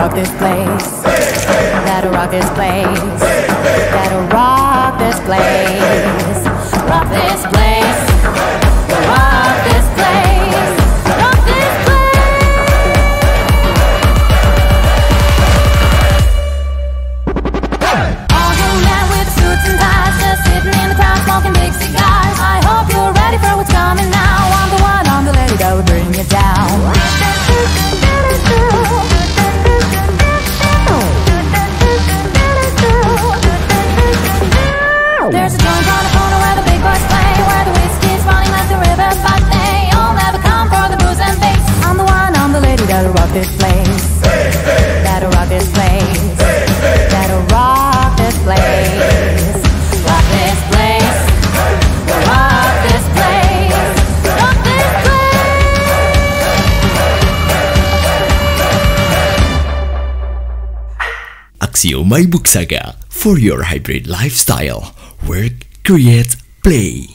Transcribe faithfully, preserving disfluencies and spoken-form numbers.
rock this place. That'll rock this place. That'll rock this place. Rock this place. Rock this place. Rock this place. All young men with suits and ties, just sitting in the crowd smoking big cigars. I hope you're ready for what's coming now. I'm the one, I'm the lady that will bring you down. There's a joint on the corner where the big boys play, where the whiskey's running like the river, but they all never come for the booze and bass. I'm the one, I'm the lady that'll rock this place. That'll rock this place. That'll rock this place. Rock this place. Rock this place. Rock this place. Axioo MyBook SAGA for your hybrid lifestyle. Work, create, play.